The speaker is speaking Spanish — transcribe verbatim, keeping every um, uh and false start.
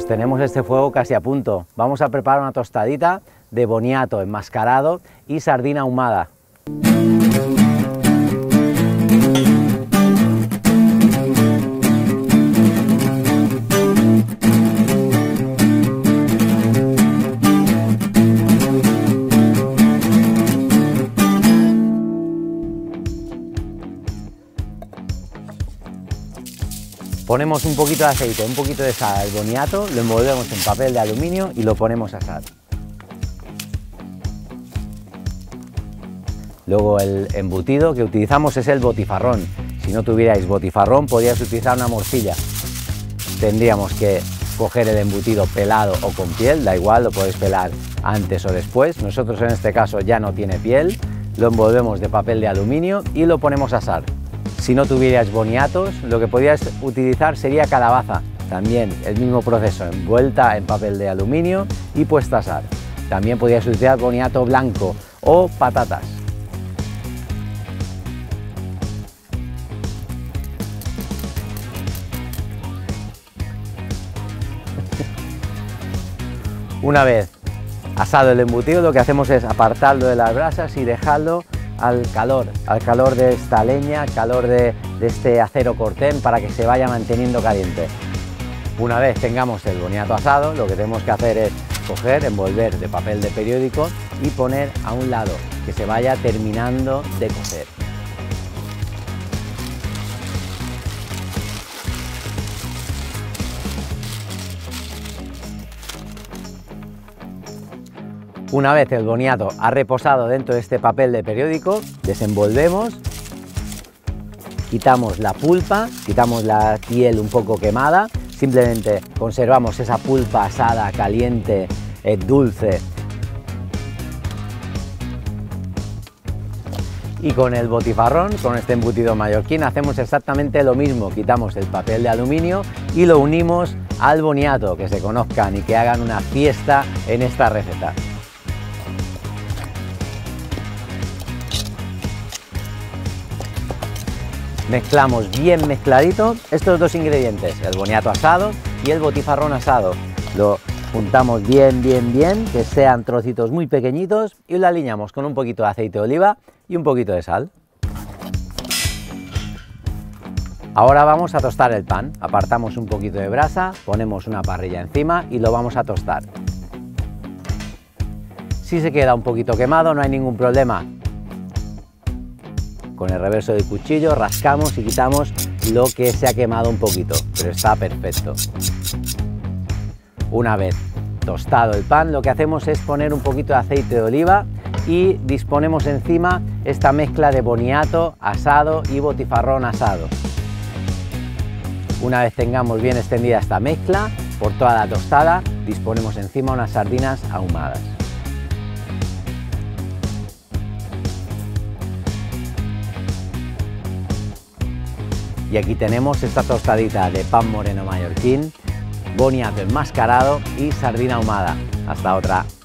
tenemos este fuego casi a punto. Vamos a preparar una tostadita de boniato enmascarado y sardina ahumada. Ponemos un poquito de aceite, un poquito de sal al boniato, lo envolvemos en papel de aluminio y lo ponemos a asar. Luego el embutido que utilizamos es el botifarrón. Si no tuvierais botifarrón podríais utilizar una morcilla. Tendríamos que coger el embutido pelado o con piel, da igual, lo podéis pelar antes o después. Nosotros en este caso ya no tiene piel, lo envolvemos de papel de aluminio y lo ponemos a asar. Si no tuvierais boniatos, lo que podríais utilizar sería calabaza. También el mismo proceso, envuelta en papel de aluminio y puesta a asar. También podríais utilizar boniato blanco o patatas. Una vez asado el embutido, lo que hacemos es apartarlo de las brasas y dejarlo al calor, al calor de esta leña, al calor de, de este acero cortén para que se vaya manteniendo caliente. Una vez tengamos el boniato asado, lo que tenemos que hacer es coger, envolver de papel de periódico y poner a un lado, que se vaya terminando de cocer. Una vez el boniato ha reposado dentro de este papel de periódico, desenvolvemos, quitamos la pulpa, quitamos la piel un poco quemada, simplemente conservamos esa pulpa asada, caliente, eh, dulce. Y con el botifarrón, con este embutido mallorquín, hacemos exactamente lo mismo, quitamos el papel de aluminio y lo unimos al boniato, que se conozcan y que hagan una fiesta en esta receta. Mezclamos bien mezcladito estos dos ingredientes, el boniato asado y el botifarrón asado. Lo juntamos bien, bien, bien, que sean trocitos muy pequeñitos y lo aliñamos con un poquito de aceite de oliva y un poquito de sal. Ahora vamos a tostar el pan. Apartamos un poquito de brasa, ponemos una parrilla encima y lo vamos a tostar. Si se queda un poquito quemado no hay ningún problema. Con el reverso del cuchillo rascamos y quitamos lo que se ha quemado un poquito, pero está perfecto. Una vez tostado el pan, lo que hacemos es poner un poquito de aceite de oliva y disponemos encima esta mezcla de boniato asado y botifarrón asado. Una vez tengamos bien extendida esta mezcla por toda la tostada, disponemos encima unas sardinas ahumadas. Y aquí tenemos esta tostadita de pan moreno mallorquín, boniato enmascarado y sardina ahumada. Hasta otra.